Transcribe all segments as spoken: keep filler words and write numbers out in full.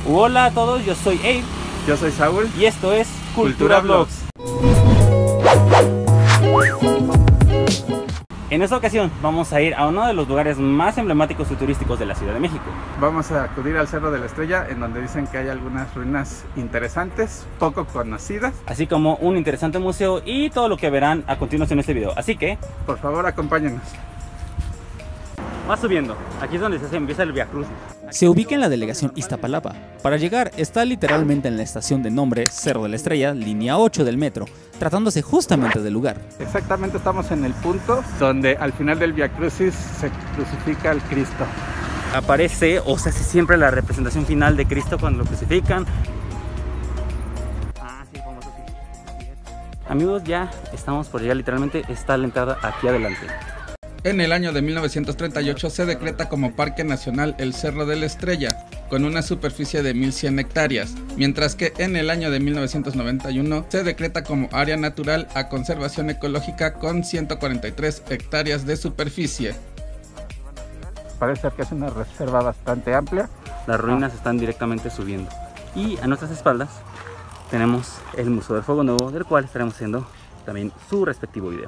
Hola a todos, yo soy Abe. Yo soy Saúl. Y esto es Cultura, Cultura Vlogs. En esta ocasión vamos a ir a uno de los lugares más emblemáticos y turísticos de la Ciudad de México. Vamos a acudir al Cerro de la Estrella, en donde dicen que hay algunas ruinas interesantes, poco conocidas, así como un interesante museo y todo lo que verán a continuación en este video. Así que, por favor, acompáñenos. Va subiendo, aquí es donde se empieza el Vía Crucis. Se ubica en la delegación Iztapalapa. Para llegar está literalmente en la estación de nombre Cerro de la Estrella, línea ocho del metro, tratándose justamente del lugar. Exactamente, estamos en el punto donde al final del Vía Crucis se crucifica al Cristo. Aparece, o se hace siempre la representación final de Cristo cuando lo crucifican. Ah, sí, famoso, sí. Amigos, ya estamos por llegar, literalmente está la entrada aquí adelante. En el año de mil novecientos treinta y ocho se decreta como Parque Nacional el Cerro de la Estrella, con una superficie de mil cien hectáreas, mientras que en el año de mil novecientos noventa y uno se decreta como Área Natural a Conservación Ecológica con ciento cuarenta y tres hectáreas de superficie. Parece que es una reserva bastante amplia. Las ruinas ah. están directamente subiendo. Y a nuestras espaldas tenemos el Museo del Fuego Nuevo, del cual estaremos haciendo también su respectivo video.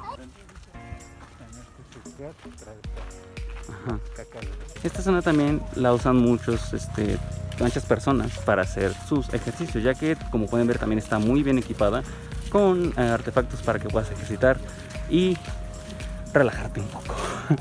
Ajá. Esta zona también la usan muchos, este, muchas personas para hacer sus ejercicios, ya que, como pueden ver, también está muy bien equipada con eh, artefactos para que puedas ejercitar y relajarte un poco.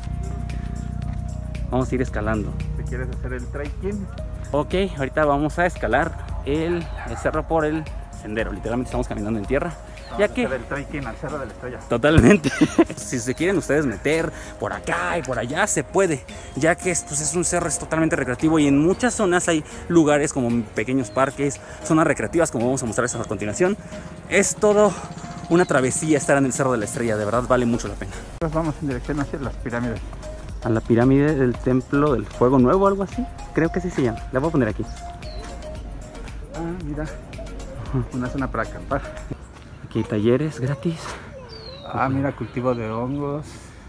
Vamos a ir escalando. ¿Te quieres hacer el trekking? Ok, ahorita vamos a escalar el, el cerro por el sendero. Literalmente estamos caminando en tierra. Vamos ya que a hacer el trekking al Cerro de la Estrella. Totalmente. Si se quieren ustedes meter por acá y por allá, se puede, ya que esto es un cerro, es totalmente recreativo y en muchas zonas hay lugares como pequeños parques, zonas recreativas, como vamos a mostrarles a continuación. Es todo una travesía estar en el Cerro de la Estrella, de verdad vale mucho la pena. Nos vamos en dirección hacia las pirámides. A la pirámide del Templo del Fuego Nuevo, algo así, creo que así se llama. La voy a poner aquí. Ah, mira, una zona para acampar. Aquí hay talleres gratis. Ah, mira, cultivo de hongos.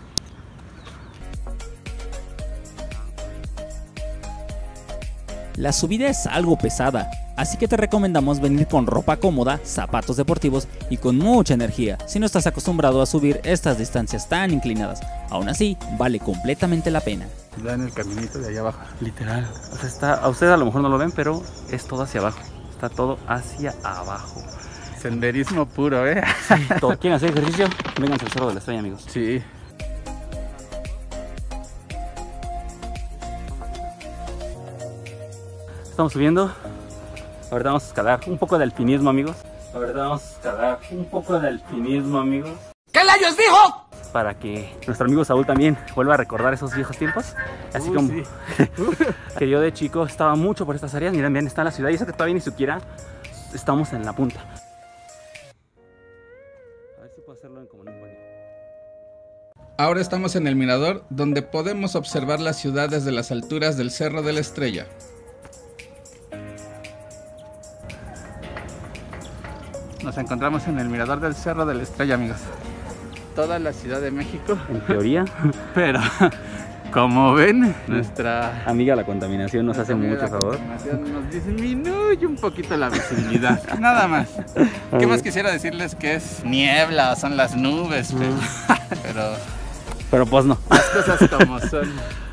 La subida es algo pesada, así que te recomendamos venir con ropa cómoda, zapatos deportivos y con mucha energía si no estás acostumbrado a subir estas distancias tan inclinadas. Aún así, vale completamente la pena. Vean el caminito de allá abajo. Literal. O sea, está, a ustedes a lo mejor no lo ven, pero es todo hacia abajo. Está todo hacia abajo. Senderismo puro, ¿eh? Sí, todo. ¿Quieren hacer ejercicio? Vengan al Cerro de la Estrella, amigos. Sí. Estamos subiendo. Ahorita vamos a escalar un poco de alpinismo, amigos. Ahorita vamos a escalar un poco de alpinismo, amigos. ¿Qué layos dijo? Para que nuestro amigo Saúl también vuelva a recordar esos viejos tiempos. Así uh, como sí. Que yo de chico estaba mucho por estas áreas. Miren, bien, está la ciudad y eso que todavía ni siquiera estamos en la punta. A ver si puedo hacerlo en como en un baño. Ahora estamos en el mirador, donde podemos observar la ciudad desde las alturas del Cerro de la Estrella. Nos encontramos en el mirador del Cerro de la Estrella, amigos. Toda la Ciudad de México. En teoría. Pero, como ven, nuestra amiga la contaminación nos hace mucho favor. Nos disminuye un poquito la visibilidad. Nada más. ¿Qué más quisiera decirles? Que es niebla, son las nubes. Pero, pero, pero pues no. Las cosas como son.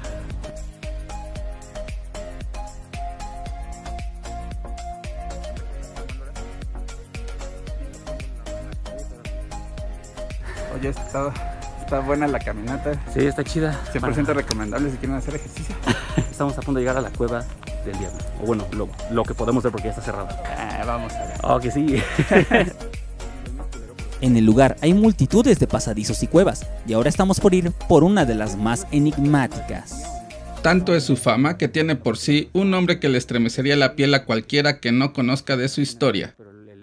Oye, está, está buena la caminata. Sí, está chida. cien por ciento recomendable si quieren hacer ejercicio. Estamos a punto de llegar a la cueva del diablo. O bueno, lo, lo que podemos ver porque ya está cerrado. Ah, vamos a ver. Oh, que sí. En el lugar hay multitudes de pasadizos y cuevas, y ahora estamos por ir por una de las más enigmáticas. Tanto es su fama que tiene por sí un nombre que le estremecería la piel a cualquiera que no conozca de su historia.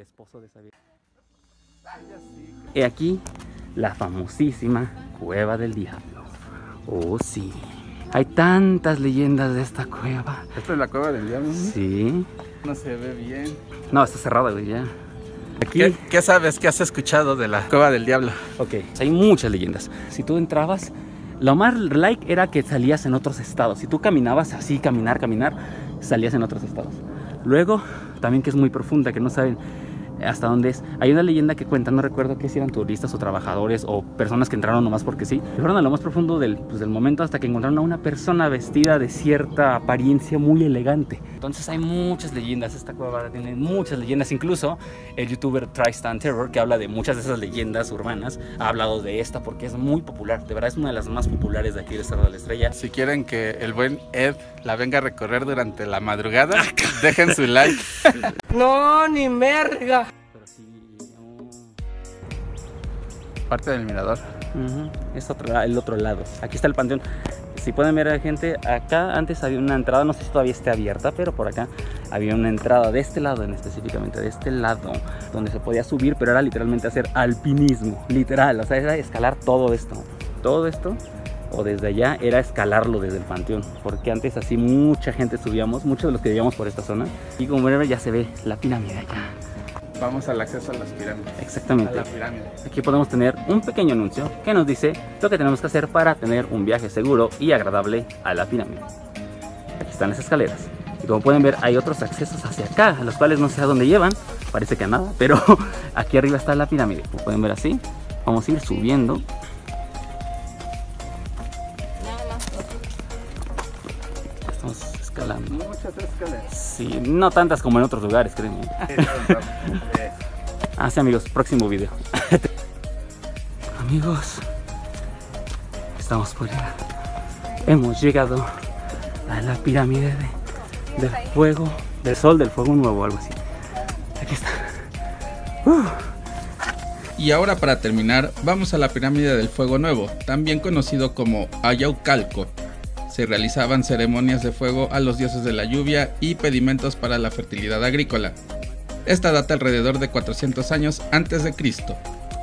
He aquí la famosísima Cueva del Diablo. Oh, sí. Hay tantas leyendas de esta cueva. ¿Esta es la Cueva del Diablo? Sí. No se ve bien. No, está cerrada, güey, ya. Aquí... ¿Qué, ¿Qué sabes? ¿Qué has escuchado de la Cueva del Diablo? Ok, hay muchas leyendas. Si tú entrabas, lo más like era que salías en otros estados. Si tú caminabas así, caminar, caminar, salías en otros estados. Luego, también que es muy profunda, que no saben hasta dónde es. Hay una leyenda que cuenta, no recuerdo que si eran turistas o trabajadores o personas que entraron nomás porque sí, y fueron a lo más profundo del, pues, del momento hasta que encontraron a una persona vestida de cierta apariencia muy elegante. Entonces hay muchas leyendas, esta cueva tiene muchas leyendas, incluso el youtuber Tristan Terror, que habla de muchas de esas leyendas urbanas, ha hablado de esta porque es muy popular, de verdad es una de las más populares de aquí del Cerro de la Estrella. Si quieren que el buen Ed la venga a recorrer durante la madrugada, dejen su like. No, ni merga. Pero sí, no. Parte del mirador. Uh-huh. Es otro, el otro lado. Aquí está el panteón. Si pueden ver a la gente, acá antes había una entrada, no sé si todavía esté abierta, pero por acá había una entrada de este lado, en específicamente de este lado, donde se podía subir, pero era literalmente hacer alpinismo, literal, o sea, era escalar todo esto, todo esto, o desde allá era escalarlo desde el panteón, porque antes así mucha gente subíamos, muchos de los que vivíamos por esta zona, y como ven ya se ve la pirámide allá. Vamos al acceso a las pirámides. Exactamente. A la pirámide. Aquí podemos tener un pequeño anuncio que nos dice lo que tenemos que hacer para tener un viaje seguro y agradable a la pirámide. Aquí están las escaleras. Y como pueden ver hay otros accesos hacia acá, a los cuales no sé a dónde llevan, parece que a nada, pero aquí arriba está la pirámide. Como pueden ver así, vamos a ir subiendo. Estamos escalando. Muchas escaleras. Sí, no tantas como en otros lugares, créanme. Ah, sí, amigos, próximo video. Amigos, estamos por llegar. Hemos llegado a la pirámide de, del fuego, del sol, del fuego nuevo, algo así. Aquí está. Uh. Y ahora, para terminar, vamos a la pirámide del fuego nuevo, también conocido como Ayaucalco. Se realizaban ceremonias de fuego a los dioses de la lluvia y pedimentos para la fertilidad agrícola. Esta data alrededor de cuatrocientos años antes de Cristo.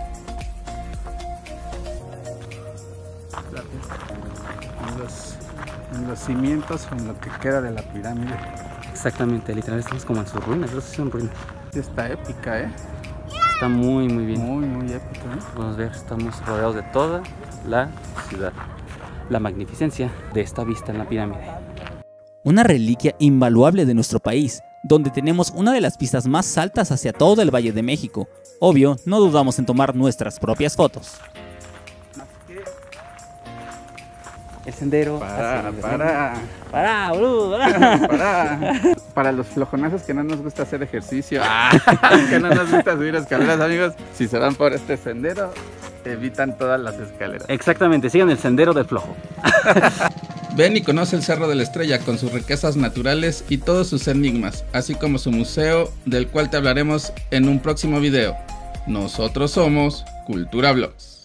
En los, en los cimientos, en lo que queda de la pirámide. Exactamente, literal estamos como en sus ruinas, no sé si son ruinas. Está épica, ¿eh? Está muy muy bien. Muy, muy épica, ¿eh? Podemos ver, estamos rodeados de toda la ciudad. La magnificencia de esta vista en la pirámide. Una reliquia invaluable de nuestro país, donde tenemos una de las pistas más altas hacia todo el Valle de México. Obvio, no dudamos en tomar nuestras propias fotos. El sendero. Para, hacia el para. Para, boludo. Para. Para. Para los flojonazos que no nos gusta hacer ejercicio, que no nos gusta subir escaleras, amigos, si se van por este sendero, evitan todas las escaleras. Exactamente, sigan el sendero del flojo. Ven y conoce el Cerro de la Estrella con sus riquezas naturales y todos sus enigmas, así como su museo, del cual te hablaremos en un próximo video. Nosotros somos Cultura Vlogs.